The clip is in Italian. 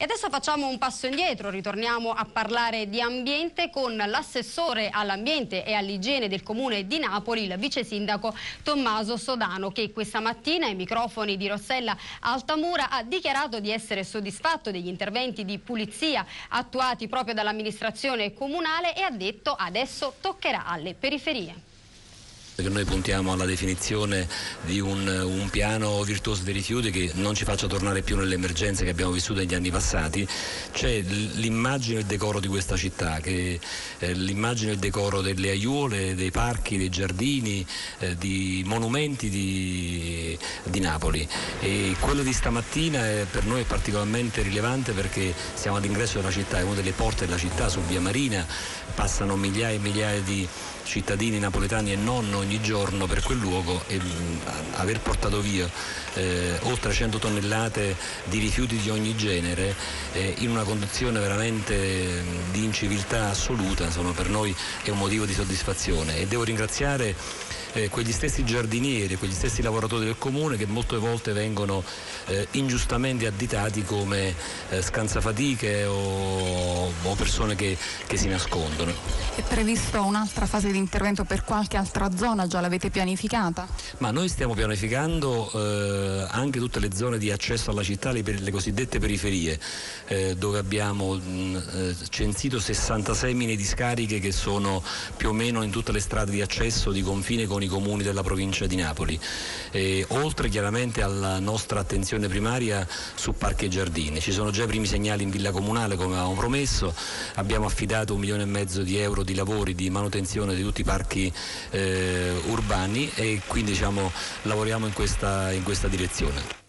E adesso facciamo un passo indietro, ritorniamo a parlare di ambiente con l'assessore all'ambiente e all'igiene del Comune di Napoli, il vice sindaco Tommaso Sodano, che questa mattina ai microfoni di Rossella Altamura ha dichiarato di essere soddisfatto degli interventi di pulizia attuati proprio dall'amministrazione comunale e ha detto adesso toccherà alle periferie. Che noi puntiamo alla definizione di un piano virtuoso dei rifiuti che non ci faccia tornare più nelle emergenze che abbiamo vissuto negli anni passati. C'è l'immagine e il decoro di questa città, che l'immagine e il decoro delle aiuole, dei parchi, dei giardini, di monumenti di Napoli, e quello di stamattina per noi è particolarmente rilevante perché siamo all'ingresso della città, è una delle porte della città su Via Marina, passano migliaia e migliaia di cittadini napoletani e non ogni giorno per quel luogo, e aver portato via oltre 100 tonnellate di rifiuti di ogni genere in una condizione veramente di inciviltà assoluta, insomma, per noi è un motivo di soddisfazione, e devo ringraziare quegli stessi giardinieri, quegli stessi lavoratori del comune che molte volte vengono ingiustamente additati come scansafatiche o persone che si nascondono. È previsto un'altra fase di intervento per qualche altra zona? Già l'avete pianificata? Ma noi stiamo pianificando anche tutte le zone di accesso alla città, le cosiddette periferie, dove abbiamo censito 66 mini discariche che sono più o meno in tutte le strade di accesso di confine con i comuni della provincia di Napoli, oltre chiaramente alla nostra attenzione primaria su parchi e giardini. Ci sono già i primi segnali in Villa Comunale, come avevamo promesso, abbiamo affidato 1,5 milioni di euro di lavori di manutenzione di tutti i parchi urbani, e quindi lavoriamo in questa direzione.